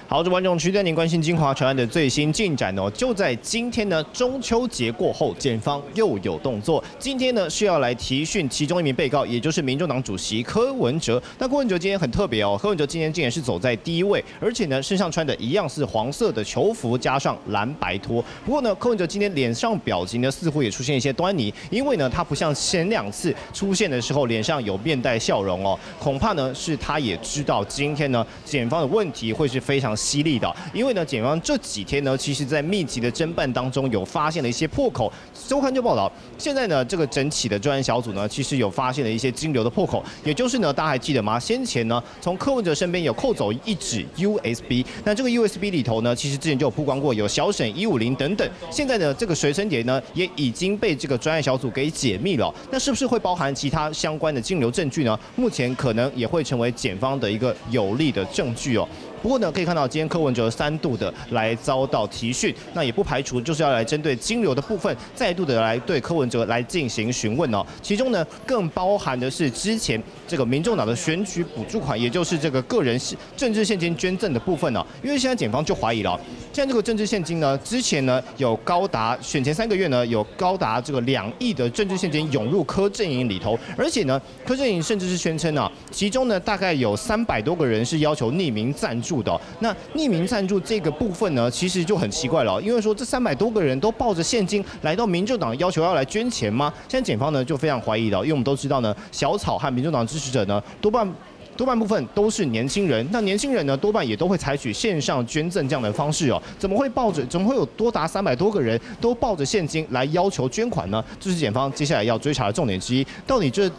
好，这观众区带您关心金华传案的最新进展哦。就在今天呢，中秋节过后，检方又有动作。今天呢是要来提讯其中一名被告，也就是民众党主席柯文哲。那柯文哲今天很特别哦，柯文哲今天竟然是走在第一位，而且呢身上穿的一样是黄色的球服，加上蓝白拖。不过呢，柯文哲今天脸上表情呢似乎也出现一些端倪，因为呢他不像前2次出现的时候脸上有面带笑容哦，恐怕呢是他也知道今天呢检方的问题会是非常犀利的，因为呢，检方这几天呢，其实在密集的侦办当中有发现了一些破口。周刊就报道，现在呢，这个整起的专案小组呢，其实有发现了一些金流的破口，也就是呢，大家还记得吗？先前呢，从柯文哲身边有扣走一纸 USB， 那这个 USB 里头呢，其实之前就有曝光过有小沈150等等，现在呢，这个随身碟呢，也已经被这个专案小组给解密了。那是不是会包含其他相关的金流证据呢？目前可能也会成为检方的一个有力的证据哦。不过呢，可以看到今天柯文哲3度的来遭到提讯，那也不排除就是要来针对金流的部分，再度的来对柯文哲来进行询问哦。其中呢，更包含的是之前这个民众党的选举补助款，也就是这个个人政治现金捐赠的部分哦。因为现在检方就怀疑了，现在这个政治现金呢，之前呢有高达选前3个月呢，有高达这个2亿的政治现金涌入柯阵营里头，而且呢，柯阵营甚至是宣称啊，其中呢大概有300多个人是要求匿名赞助。那匿名赞助这个部分呢，其实就很奇怪了，因为说这300多个人都抱着现金来到民众党要求要来捐钱吗？现在检方呢就非常怀疑了，因为我们都知道呢，小草和民众党支持者呢多半部分都是年轻人，那年轻人呢多半也都会采取线上捐赠这样的方式哦，怎么会有多达300多个人都抱着现金来要求捐款呢？这是检方接下来要追查的重点之一。到底这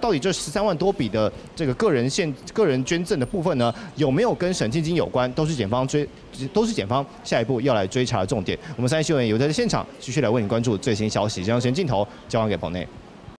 13万多笔的这个个人捐赠的部分呢，有没有跟沈庆金有关？都是检方下一步要来追查的重点。我们3立新闻有在现场继续来为你关注最新消息，将先镜头交还给棚内。